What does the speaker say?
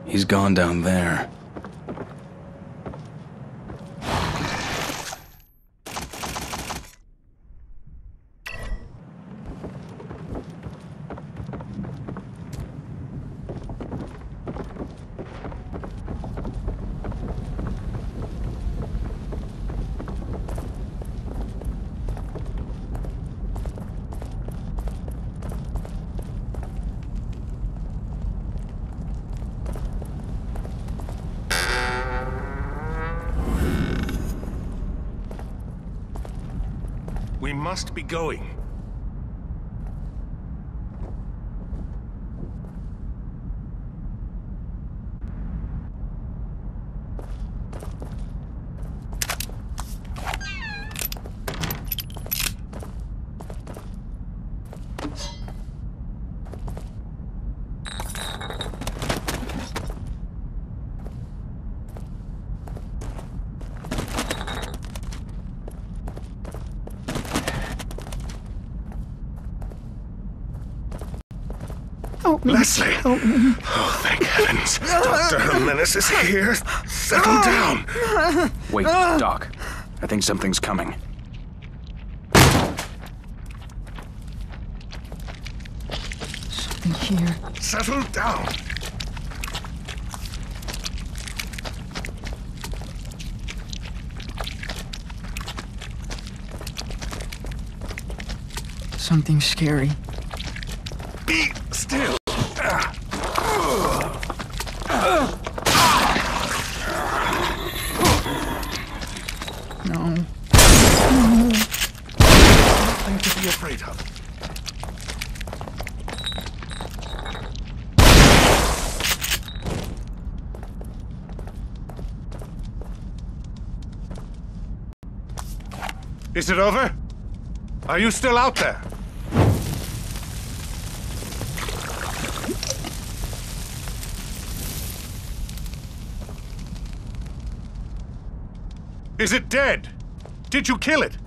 He's gone down there. We must be going. Help me. Leslie! Help me. Oh, thank heavens. Dr. Jimenez is here. Settle down. Wait, Doc. I think something's coming. Something here. Settle down. Something scary. Be still. No. Nothing to be afraid of. Is it over? Are you still out there? Is it dead? Did you kill it?